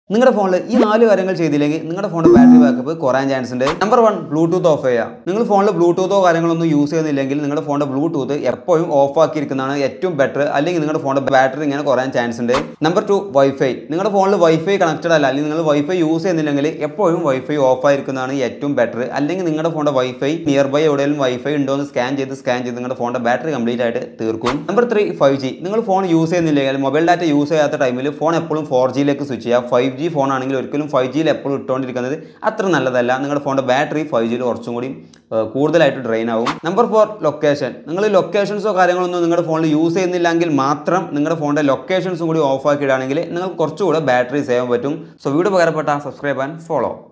നിങ്ങളുടെ ഫോണിൽ ഈ 4 കാര്യങ്ങൾ ചെയ്തില്ലെങ്കിൽ നിങ്ങളുടെ ഫോണിന്റെ ബാറ്ററി ബാക്കപ്പ് കുറയാൻ ചാൻസ് ഉണ്ട്. നമ്പർ 1, ബ്ലൂടൂത്ത് ഓഫ് ചെയ്യുക. നിങ്ങൾ ഫോണിൽ ബ്ലൂടൂത്തോ കാര്യങ്ങളൊന്നും യൂസ് ചെയ്യുന്നില്ലെങ്കിൽ നിങ്ങളുടെ ഫോണിന്റെ ബ്ലൂടൂത്ത് എപ്പോഴും ഓഫ് ആക്കിയിരിക്കുന്നതാണ് ഏറ്റവും ബെറ്റർ. അല്ലെങ്കിൽ നിങ്ങളുടെ ഫോണിന്റെ ബാറ്ററി ഇങ്ങനെ കുറയാൻ ചാൻസ് ഉണ്ട്. Number 2, wifi. നിങ്ങളുടെ ഫോണിൽ വൈഫൈ കണക്റ്റഡ് അല്ല, അല്ലെങ്കിൽ നിങ്ങൾ വൈഫൈ യൂസ് ചെയ്യുന്നില്ലെങ്കിൽ എപ്പോഴും വൈഫൈ ഓഫ് ആയിരിക്കുന്നതാണ് ഏറ്റവും ബെറ്റർ. അല്ലെങ്കിൽ നിങ്ങളുടെ ഫോണിന്റെ വൈഫൈ നിയർ ബൈ എവിടെയെങ്കിലും വൈഫൈ ഉണ്ടോ എന്ന് സ്കാൻ ചെയ്ത് നിങ്ങളുടെ ഫോണിന്റെ ബാറ്ററി കംപ്ലീറ്റ് ആയിട്ട് തീർക്കും. Number 3, 5G. നിങ്ങൾ ഫോൺ യൂസ് ചെയ്യുന്നില്ലെങ്കിൽ മൊബൈൽ ഡാറ്റ യൂസ് ചെയ്യാത്ത ടൈമിൽ ഫോൺ എപ്പോഴും 4Gയിലേക്ക് സ്വിച്ച് ചെയ്യുക. 5G ഫോൺ ആണെങ്കിൽ ഒരിക്കലും 5Gയിൽ എപ്പോഴും ഇട്ടുകൊണ്ടിരിക്കുന്നത് അത്ര നല്ലതല്ല. നിങ്ങളുടെ ഫോണിന്റെ ബാറ്ററി 5Gയിൽ കുറച്ചും കൂടി കൂടുതലായിട്ട് ഡ്രെയിൻ ആവും. Number 4, location. നിങ്ങൾ ലൊക്കേഷൻസോ കാര്യങ്ങളൊന്നും നിങ്ങളുടെ ഫോണിൽ യൂസ് ചെയ്യുന്നില്ലെങ്കിൽ മാത്രം നിങ്ങളുടെ ഫോണിന്റെ ലൊക്കേഷൻസും കൂടി ഓഫ് ആക്കിയിടുകയാണെങ്കിൽ നിങ്ങൾക്ക് കുറച്ചുകൂടെ ബാറ്ററി സേവ് പറ്റും. സോ വീഡിയോ ഉപകാരപ്പെട്ട സബ്സ്ക്രൈബ് ആൻഡ് ഫോളോ.